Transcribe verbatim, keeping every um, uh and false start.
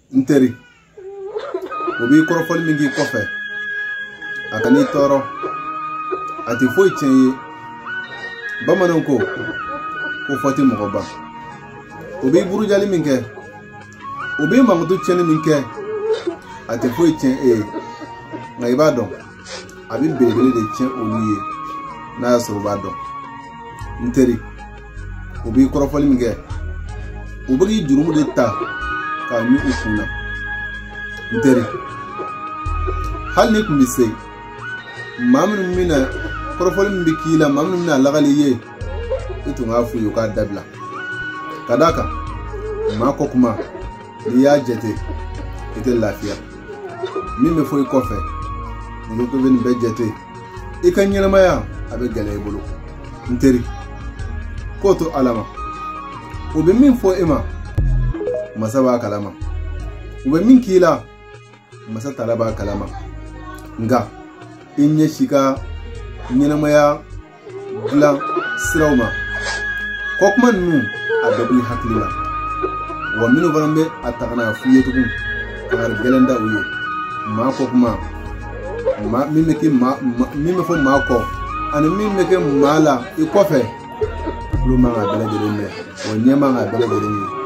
nteri obi korofol mingi kofe akani toro ati foi chenye bamanan ko ko foti mo ba obi buru jali minke obi mamudu cheni minke ati foi chen e ngai ba don abi bebele de chen oliye na so ba don nteri obi korofol minge obi jurumu de ta ka nyu ukuna nteri hal ni kumbise mamun mina korofol mbikila mamun mina lagali ye itu ngafu yuka dabla kadaka mako kuma liya jete ite lafiya mime foi kofe ni ko ben be jete ikanyela maya abe gale bulu nteri koto alama obe min fo ema masaba kalama obe min kila masa talaba kalama nga inye shika nyenamaya glan sirawma kokman nu adabi haklila wa minu barambe atakana fuyetukum kar gelenda uye ma kokma ma mimeke ma mime fo ma ko ani mimeke mala ikofe lu ma ngabele de ne o nyema ngabele de